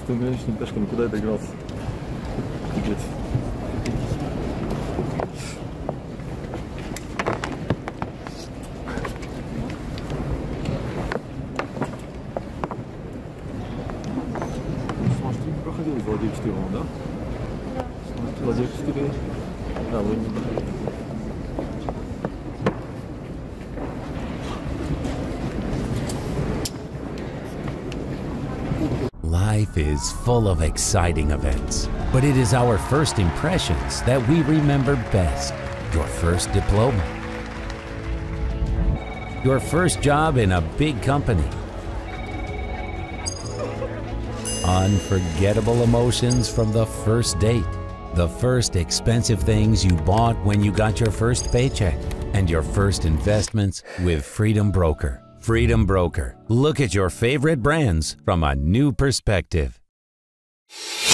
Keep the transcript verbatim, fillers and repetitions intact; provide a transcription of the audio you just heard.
ты умеешь немножко, ну куда я доигрался? Пипец. Смотри, ты проходил из ладьи четыре, да? Да. Ладья четыре. Да, вы не проходили. Life is full of exciting events, but it is our first impressions that we remember best. Your first diploma, your first job in a big company, unforgettable emotions from the first date, the first expensive things you bought when you got your first paycheck, and your first investments with Freedom Broker. Freedom Broker. Look at your favorite brands from a new perspective.